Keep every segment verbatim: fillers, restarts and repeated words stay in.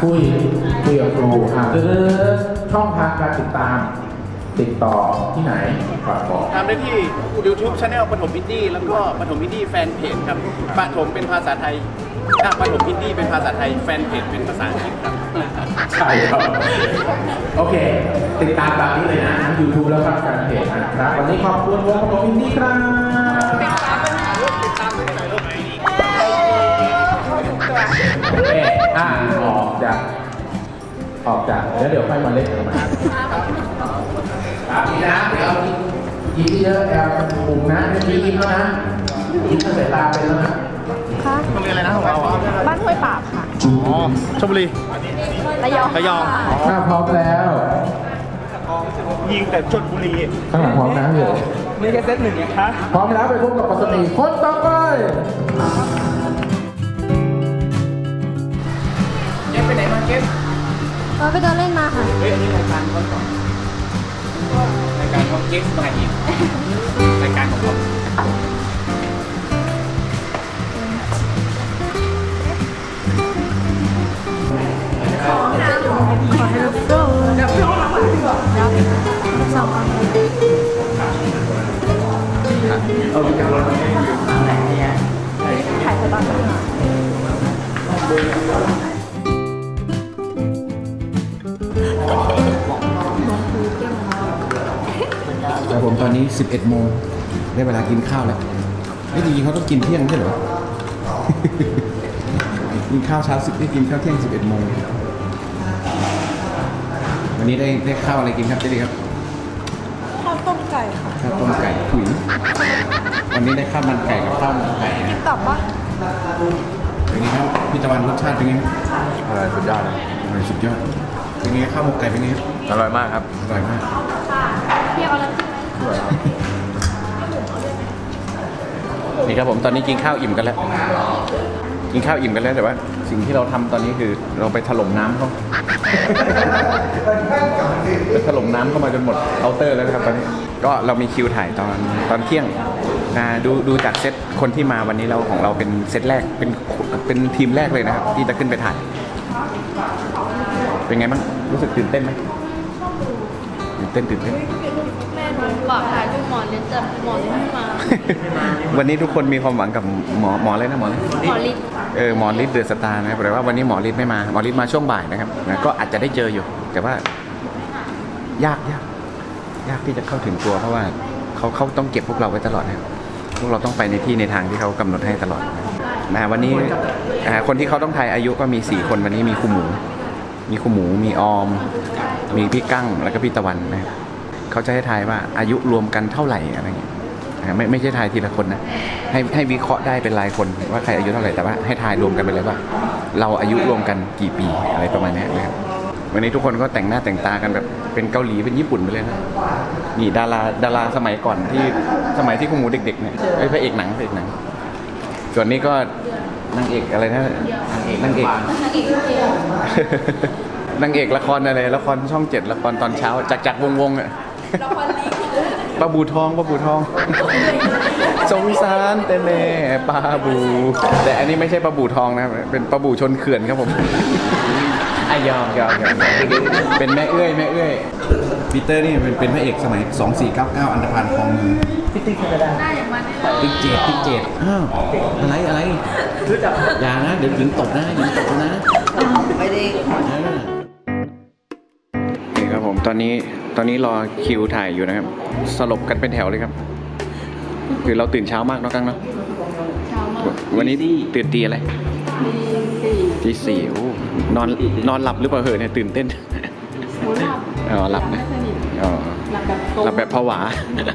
คุยคุยกับครูอ่าเจอช่องทางการติดตามติดต่อที่ไหนฝากบอกทำได้ที่ YouTube Channel ปฐมอินดี้แล้วก็ปฐมอินดี้แฟนเพจครับปฐมเป็นภาษาไทยปฐมอินดี้เป็นภาษาไทยแฟนเพจเป็นภาษาอังกฤษครับใช่ครับโอเคติดตามแบบนี้เลยนะทั้ง YouTube แล้วก็แฟนเพจนะครับวันนี้ขอบคุณวงปฐมอินดี้ครับติดตามติดตามไปไหนลูกเอ๊ะอ่าออกจากออกจากแล้วเดี๋ยวค่อยมาเล่นกันใหม่ครับนี่นะเดี๋ยวยิ้มเยอะแอบปุ่มนะเมื่อกี้ยิ้มแล้วนะยิ้มตั้งแต่ตาเป็นแล้วนะโรงเรียนอะไรนะของเราบ้านห้วยปราบค่ะอ๋อชลบุรีระยองระยองถ้าพร้อมแล้วยิงแต่ชลบุรีข้างหลังพร้อมนะเดี๋ยวมีแค่เซตหนึ่งไงคะพร้อมแล้วไปพบกับปรัชนีคนต่อไปเก็บไปไหนมาเก็บเราไปเดินเล่นมาค่ะเฮ้ยอันนี้รายการเขาต่อรายการเขาเก็บมาอีกรายการของเขาขอให้เราดูเดี๋ยวพี่ห้องน้ำดีกว่าเดี๋ยวสองคนเอาไปกับรถมาให้อยู่ไหนเนี่ยถ่ายสตาร์ทหน่อยแต่ผมตอนนี้สิบเอ็ดโมงได้เวลากินข้าวแล้วไม่จริงๆเขาต้องกินเที่ยงใช่เหรอ กินข้าวเช้าสิบได้กินข้าวเที่ยงสิบเอ็ดโมงวันนี้ได้ได้ข้าวอะไรกินครับเจ๊ดีครับข้าวต้มไก่ค่ะข้าวต้มไก่ถุยวันนี้ได้ข้าวมันไก่กับข้าวมันไก่กินตับปะเป็นไงครับพี่ตะวันรสชาติเป็นไงอร่อยสุดยอดเลยอร่อยสุดยอดเป็นไงข้าวหมกไก่เป็นไงอร่อยมากครับอร่อยมากเที่ยวแล้วนี่ครับผมตอนนี้กินข้าวอิ่มกันแล้วกินข้าวอิ่มกันแล้วแต่ว่าสิ่งที่เราทำตอนนี้คือเราไปถล่มน้ำเขาไปถล่มน้ำเข้ามาจนหมดเคาน์เตอร์แล้วครับตอนนี้ก็เรามีคิวถ่ายตอนตอนเที่ยงนะดูดูจากเซตคนที่มาวันนี้เราของเราเป็นเซตแรกเป็นเป็นทีมแรกเลยนะครับที่จะขึ้นไปถ่ายเป็นไงบ้างรู้สึกตื่นเต้นไหมตื่นเต้นตื่นเต้นแม่หนูฝากถ่ายทุกหมอเลยแต่หมอไม่มาวันนี้ทุกคนมีความหวังกับหมอหมอเลยนะหมอหมอฤทธิ์เออหมอฤทธิ์เดอะสตาร์นะครับแต่ว่าวันนี้หมอฤทธิ์ไม่มาหมอฤทธิ์มาช่วงบ่ายนะครับก็อาจจะได้เจออยู่แต่ว่ายากยากยากที่จะเข้าถึงตัวเพราะว่าเขาเขาต้องเก็บพวกเราไว้ตลอดนะพวกเราต้องไปในที่ในทางที่เขากำหนดให้ตลอดนะวันนี้คนที่เขาต้องทายอายุก็มีสี่คนวันนี้มีครูหมูมีครูหมูมีออมมีพี่กั้งแล้วก็พี่ตะวันนะครับเขาจะให้ทายว่าอายุรวมกันเท่าไหร่อะไรเงี้ยไม่ไม่ใช่ทายทีละคนนะให้ให้วิเคราะห์ได้เป็นรายคนว่าใครอายุเท่าไหร่แต่ว่าให้ทายรวมกันไปเลยว่าเราอายุรวมกันกี่ปีอะไรประมาณนี้นะครับวันนี้ทุกคนก็แต่งหน้าแต่งตากันแบบเป็นเกาหลีเป็นญี่ปุ่นไปเลยนะนี่ดาราดาราสมัยก่อนที่สมัยที่ครูหมูเด็กๆเนี่ยไอ้พระเอกหนังพระเอกหนังส่วนนี้ก็นางเอกอะไรนะนางเอกนางเอกละครอะไรละครช่องเจ็ดละครตอนเช้าจักจักวงวงอ่ะปลาบูทองปลาบูทองสงสารแต่แม่ปลาบูแต่อันนี้ไม่ใช่ปลาบูทองนะเป็นปลาบูชนเขื่อนครับผมอายอมยอมยอมเป็นแม่เอื้อยแม่เอื้อยปีเตอร์นี่เป็นเป็นพระเอกสมัยสองสี่เก้าเก้าอันธพาลคลองมือพี่ติ๊กก็ได้ติ๊กเจ็ดติ๊กเจ็ดอ้าวอะไรอะไรอย่านะเดี๋ยวหญิงตบนะหญิงตบนะไม่ได้นี่ครับผมตอนนี้ตอนนี้รอคิวถ่ายอยู่นะครับสลบกันเป็นแถวเลยครับคือเราตื่นเช้ามากเนาะกังเนาะวันนี้ตื่นตีอะไรตีสี่โอ้นอนนอนหลับหรือเปล่าเหรอเนี่ยตื่นเต้นอ๋อหลับนะอ๋อหลับแบบผวา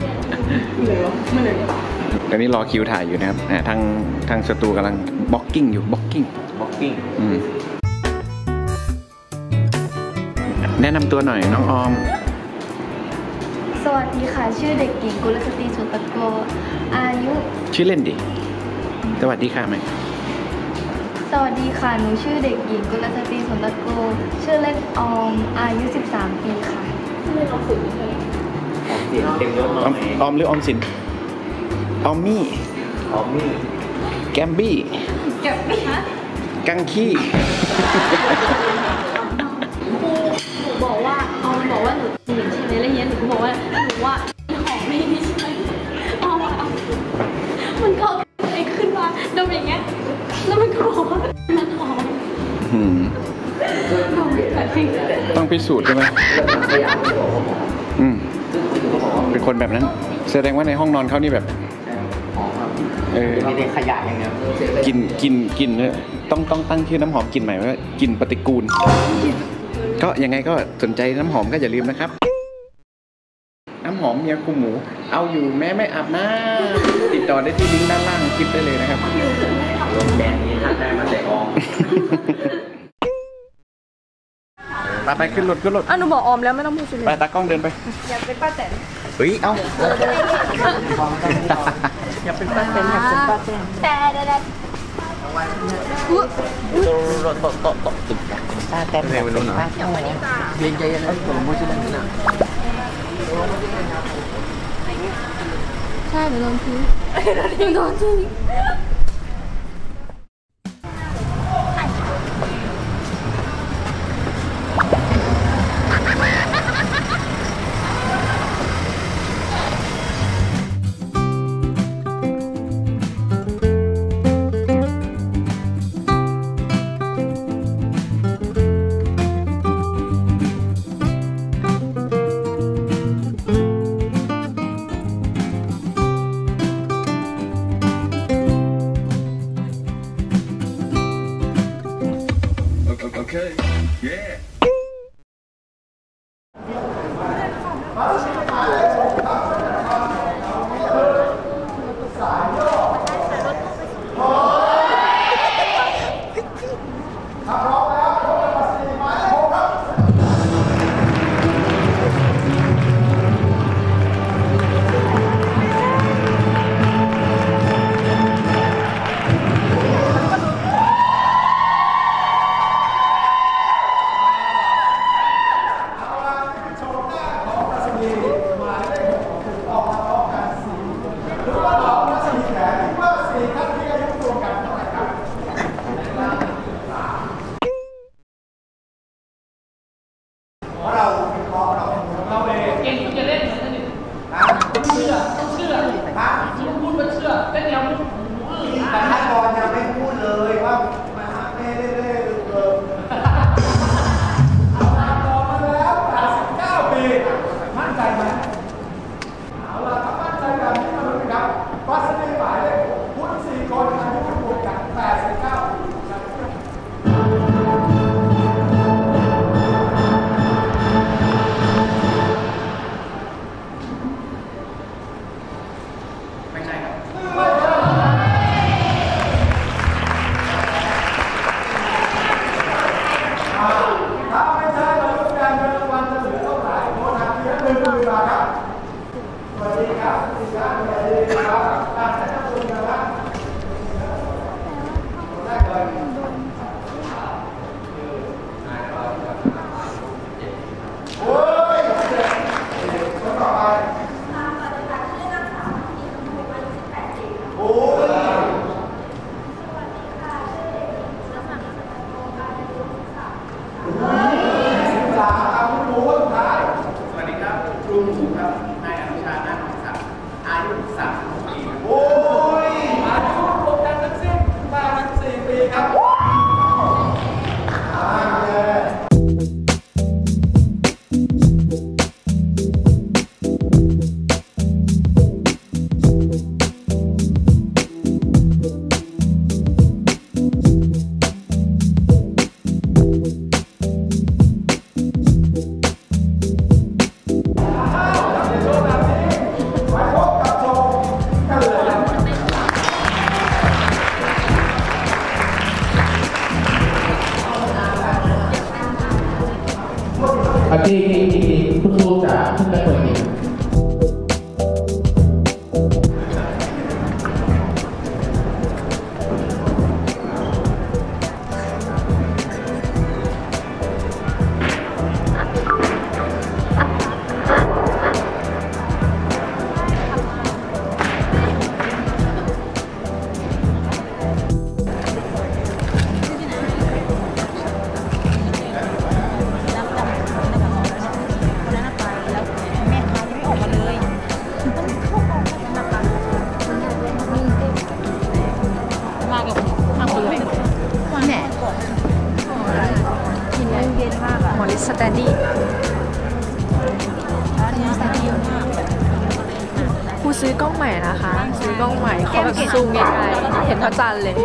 ตอนนี้รอคิวถ่ายอยู่นะครับทางทางสตูกำลังบล็อกกิ้งอยู่บล็อกกิ้งบล็อกกิ้งแนะนำตัวหน่อยน้องออมสวัสดีค่ะชื่อเด็กหญิงกุลสตรีสุตโกอายุชื่อเล่นดิสวัสดีค่ะไหมสวัสดีค่ะหนูชื่อเด็กหญิงกุลสตรีสุตโกชื่อเล่นออมอายุสิบสามปีค่ะชื่อเล่นออมสินออมหรือออมสินออมมี่ออมมี่แกมบี้แกมบี้ฮะกังขี้บอกว่าหนูว่าหอมไม่ดีใช่เอามาเอามันก็ไอ้ขึ้นมาดมอย่างเงี้ยแล้วมันก็บอกว่ามันหอมอืมดมแบบนี้ต้องพิสูจน์ใช่ไหมอืมเป็นคนแบบนั้น แสดงว่าในห้องนอนเขานี่แบบเออมีแต่ขยะอย่างเดียวกินกินกินเนี่ยต้องต้องตั้งชื่อน้ำหอมกลิ่นใหม่ว่ากลิ่นปฏิกูล ก็ยังไงก็สนใจน้ำหอมก็อย่าลืมนะครับ น้ำหอมเมียคุมหมู เอาอยู่แม้ไม่อาบน้ำติดต่อได้ที่ลิงก์ด้านล่างคลิปได้เลยนะครับรวมแกงนี้ทักได้มาแต่ออมไปไปขึ้นรถขึ้นรถอ่ะหนูบอกออมแล้วไม่ต้องพูดชื่อไปตากล้องเดินไปอยากเป็นป้าแตนเฮ้ย เอ้าอยากเป็นป้าแตนอยากเป็นป้าแตนแต่แต่แต่อุ๊ยโตโตโตโตตึกตาแต้มไม่รู้นะเรียนใจยันแล้วตัวมุสลิมนะใช่หนูโดนทิ้งหนูโดนทิ้ง Okay. Yeah. ที่ที่ที่คุณครูจะขึ้นไปเปิดอีกแครูซื้อกล้องใหม่นะคะ ซื้อกล้องใหม่เขาแบบซูมใกล้ๆเห็นพระจันทร์เลย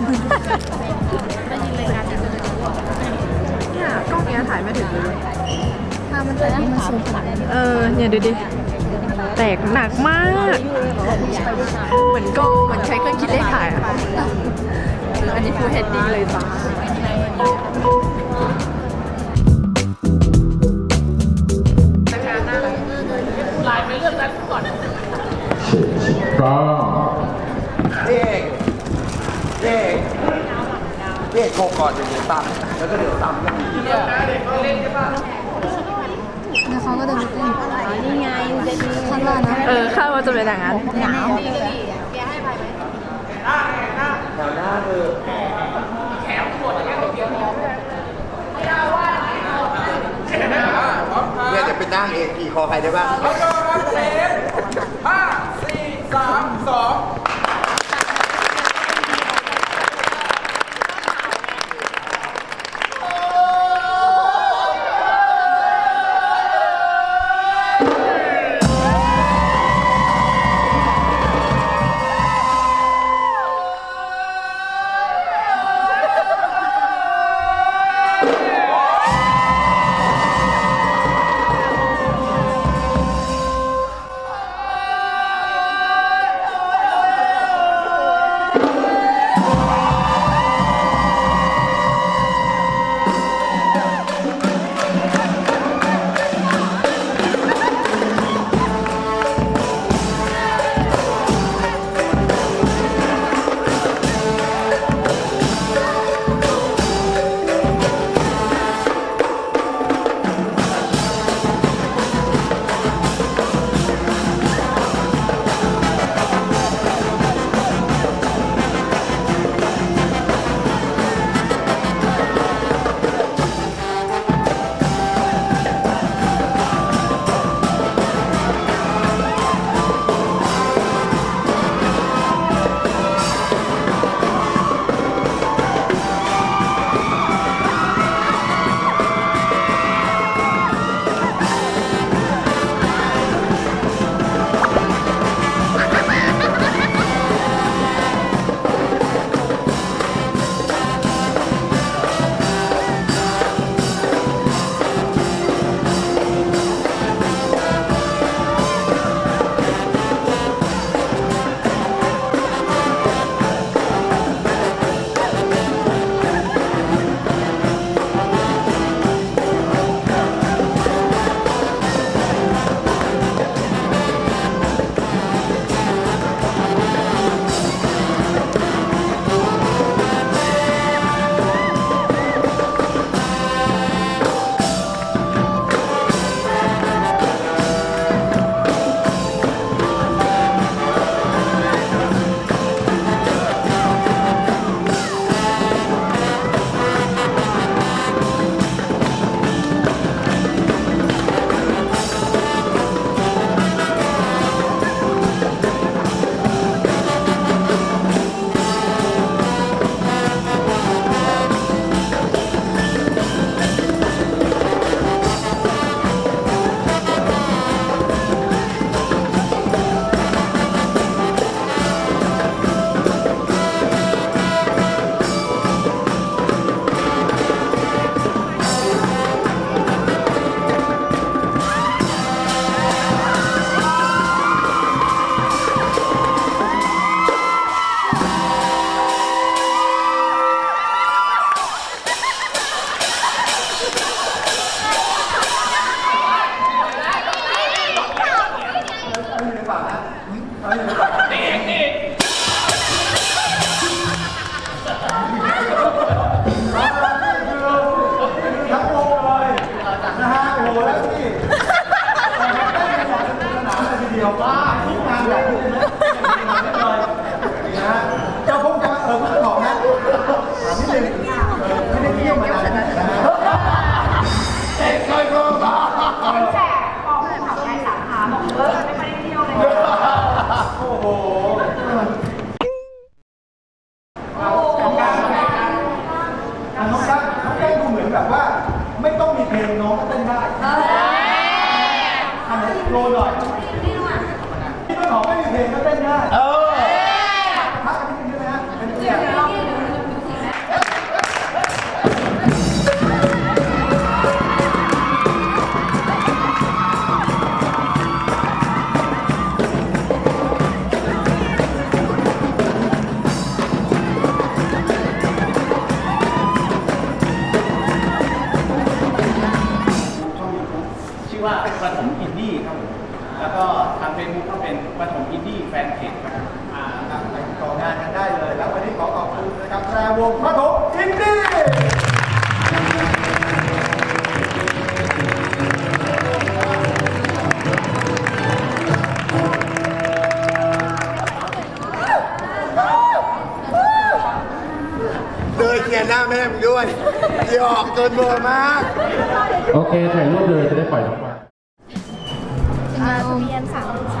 เนี่ยกล้องเนี้ยถ่ายไม่ถึงเลยถ้ามันจะได้มันซูมขนาดนี้เออเนี่ยดูดิแตกหนักมากเหมือนกล้องเหมือนใช้เครื่องคิดเลขถ่ายอะอันนี้ฟูลเฮดดีเลยจ้าก็เด็กเด็กเด็กโคก่อนเดี๋ยวตั้มแล้วก็เดี๋ยวตั้มแล้วเดี๋ยวนะเด็กเขาเล่นใช่ป่ะแล้วเขาก็เดินไปนี่ไงข้างล่างนะเออข้าวว่าจะเป็นอย่างนั้นหนาวเนี่ยจะเป็นนั่งเองกี่คอใครได้บ้างห้าสี่สามสองชื่อว่าประถมอินดี้ครับผมแล้วก็ทางเฟซบุ๊กก็เป็นประถมอินดี้แฟนเพจครับอ่าไปต่องานกันได้เลยแล้ววันนี้ขอขอบคุณนะครับแตรวงประถมอินดี้เลยเคลียร์หน้าแม่มึงด้วยหยอกเกินเบอร์มากโอเคถ่ายรูปเลยจะได้ปล่อยออกมามาทะเบียนสามสาม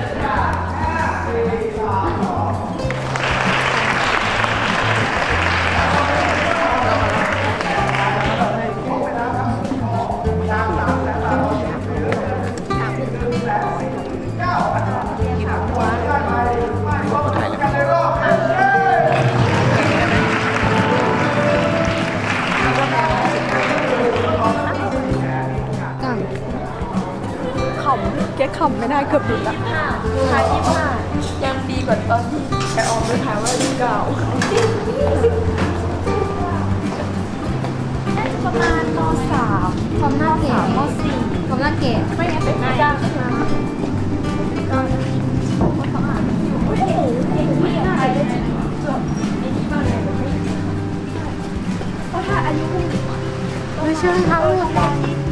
เขาถ่ายแล้วขำแกขำไม่ได้เกือบหลุดละถ่ายยี่ห้ายังดีกว่าตอนที่แกออกไปถ่ายว่าลูกเก่าประมาณมสามความน่าเกลียดมสี่ความน่าเกลียดไม่งั้นเป็นไม่ได้ไม่ใช่ทั้งหมด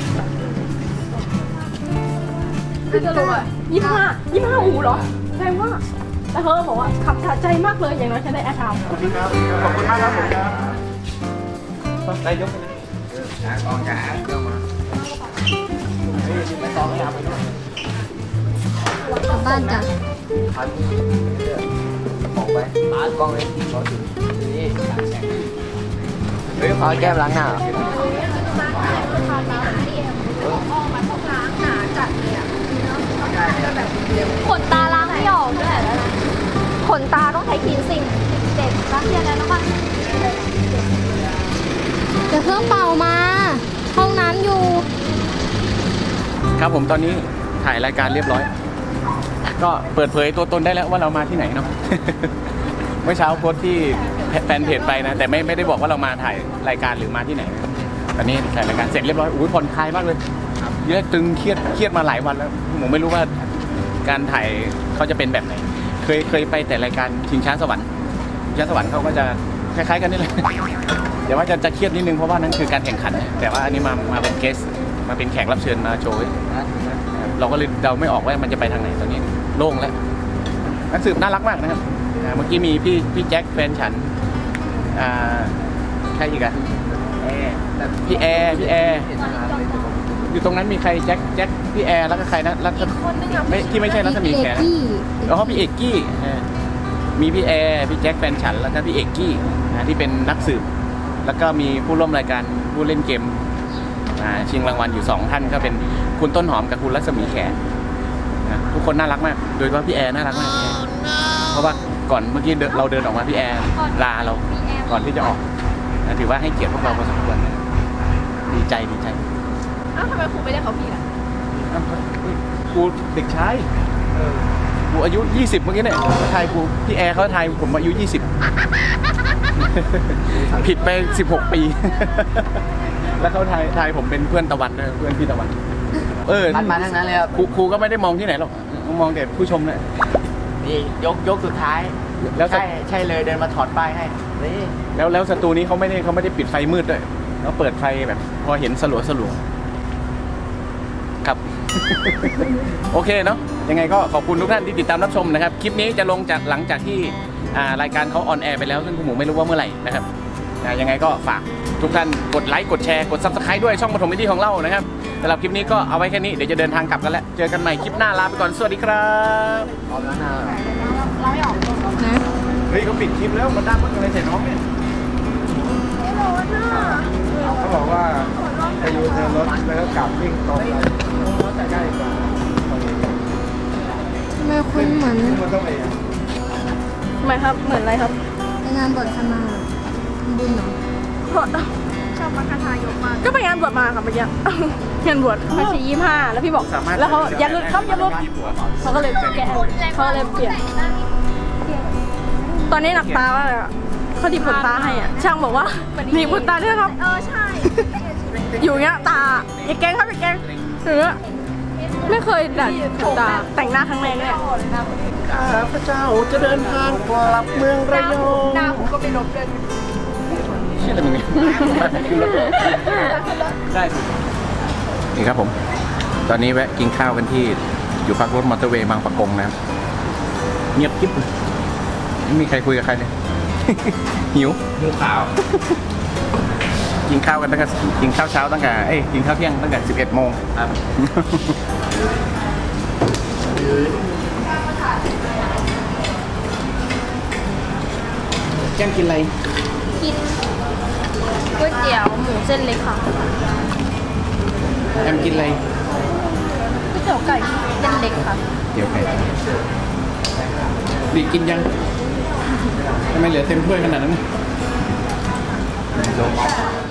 คือจะรู้อ่ะยี่ห้ายี่ห้าหูเหรอแปลว่าแต่เธอบอกว่าขับสะใจมากเลยอย่างน้อยฉันได้แอร์ไทม์ขอบคุณครับขอบคุณมากครับผมครับได้ยกไปเลยกองจ๋าเข้ามาเฮ้ยไปกองไม่เอาไปด้วยกลับบ้านจ้ะพันมองไปหากล้องเลยขอถึงนี่เฮ้ยขอแก้มล้างหน้าขนตาล้างไม่ออกด้วยแล้วนะขนตาต้องใช้คลีนซิ่งเด็กรักเรียนแล้วนะป่ะเดี๋ยวเครื่องเป่ามาห้องน้ำอยู่ครับผมตอนนี้ถ่ายรายการเรียบร้อย ก็เปิดเผยตัวตนได้แล้วว่าเรามาที่ไหนเนาะ เมื่อเช้าโพสต์ที่แฟนเพจไปนะแต่ไม่ไม่ได้บอกว่าเรามาถ่ายรายการหรือมาที่ไหนตอนนี้ถ่ายรายการเสร็จเรียบร้อยอุ้ยผ่อนคลายมากเลยเยอะตึงเครียดเครียดมาหลายวันแล้วผมไม่รู้ว่าการถ่ายเขาจะเป็นแบบไหนเคยเคยไปแต่รายการชิงช้าสวรรค์ชิงช้าสวรรค์เขาก็จะคล้ายๆกันนี่แหละ เดี๋ยวว่าจะจะเครียดนิดนึงเพราะว่านั่นคือการแข่งขันแต่ว่าอันนี้มามาเป็นเกสมาเป็นแขกรับเชิญมาโชว์เราก็เลยเดาไม่ออกว่ามันจะไปทางไหนตอนนี้โล่งแล้วนักสืบน่ารักมากนะครับเมื่อกี้มีพี่พี่แจ็คแฟนฉันอ่าใครอีกอะพี่แอร์พี่แอร์อยู่ตรงนั้นมีใครแจ็คแจ็คพี่แอร์แล้วก็ใครนะรัศไม่ที่ไม่ใช่รัศมีแขนะแล้วเขาพี่เอกกี้มีพี่แอร์พี่แจ็คแฟนฉันแล้วก็พี่เอกกี้นะที่เป็นนักสืบแล้วก็มีผู้ร่วมรายการผู้เล่นเกมชิงรางวัลอยู่สองท่านก็เป็นคุณต้นหอมกับคุณรัศมีแขนะทุกคนน่ารักมากโดยเฉพาะพี่แอร์น่ารักมากเพราะว่าก่อนเมื่อกี้เราเดินออกมาพี่แอร์ลาเราก่อนที่จะออกนะถือว่าให้เกียรติพวกเราพอสมควรนะดีใจดีใจอ้าวทำไมครูไม่ได้เขาพี่ล่ะกูเด็กชายกูอายุยี่สิบเมื่อกี้เนี่ยทายกูพี่แอร์เขาทายผมอายุยี่สิบ ผิดไปสิบหกปี แล้วเขาทายทายผมเป็นเพื่อนตะวันด้วยเพื่อนพี่ตะวันเออมาทั้งนั้นเลยครับครูก็ไม่ได้มองที่ไหนหรอกมองแต่ผู้ชมเนี่ยนี่ยกยกสุดท้ายแล้วใช่ใช่เลยเดินมาถอดป้ายให้นี่แล้วแล้วสตูนี้เขาไม่ได้เขาไม่ได้ปิดไฟมืดด้วยเขาเปิดไฟแบบพอเห็นสลัวสลัวครับ โอเคเนาะยังไงก็ขอบคุณทุกท่านที่ติดตามรับชมนะครับคลิปนี้จะลงจากหลังจากที่รายการเขาออนแอร์ไปแล้วซึ่งคุณหมูไม่รู้ว่าเมื่อไหร่นะครับยังไงก็ฝากทุกท่านกดไลค์กดแชร์กด ซับสไครบ์ ด้วยช่องปฐมวิธีของเรานะครับสำหรับคลิปนี้ก็เอาไว้แค่นี้เดี๋ยวจะเดินทางกลับกันแล้วเจอกันใหม่คลิปหน้าลาไปก่อนสวัสดีครับพร้อมแล้วนะเราไม่ออกนะเฮ้ยเขาปิดคลิปแล้วมันดังมากเลยเสร็จน้องเนี่ยเขาบอกว่าไปยูเทิร์นรถแล้วก็กลับวิ่งตรงไปรถจะใกล้กว่าทำไมคุณเหมือนมันต้องไปทำไมครับเหมือนอะไรครับไปงานบวชคณะบุญเหรอชอบมาคาถายกมาก็ไปงานบวชมาค่ะเมื่อกี้ งานบวชมาชียี่ห้าแล้วพี่บอกแล้วเขาอย่าลุดครับอย่าลุดเขาก็เลยแกะเขาเลยเปลี่ยนตอนนี้หนักตาว่าเขาดีบขนตาให้อ่ะช่างบอกว่าดีบขนตาด้วยครับเออใช่อยู่เงี้ยตาอย่าแกล้งครับอย่าแกล้งหรือไม่เคยดัดขนตาแต่งหน้าครั้งแรกเลยข้าพเจ้าจะเดินทางกลับเมืองระยองหน้าผมก็ไม่ลบเลยชื่ออะไรมึงเนี่ยได้นี่ครับผม ตอนนี้แวะกินข้าวกันที่อยู่พักรถมอเตอร์เวย์บางปะกงนะครับเงียบกิ๊บเลยไม่มีใครคุยกับใครเลย หิวหิวข้าว กินข้าวกันตั้งแต่กินข้าวเช้าตั้งแต่เอ้ยกินข้าวเที่ยงตั้งแต่สิบเอ็ดโมงครับแก้มกินอะไรกินก๋วยเตี๋ยวหมูเส้นเล็กค่ะแอมกินอะไรก๋วยเตี๋ยวไก่เส้นเล็กค่ะเดี๋ยวไปดีกินยังทำไมเหลือเต็มถ้วยขนาดนั้น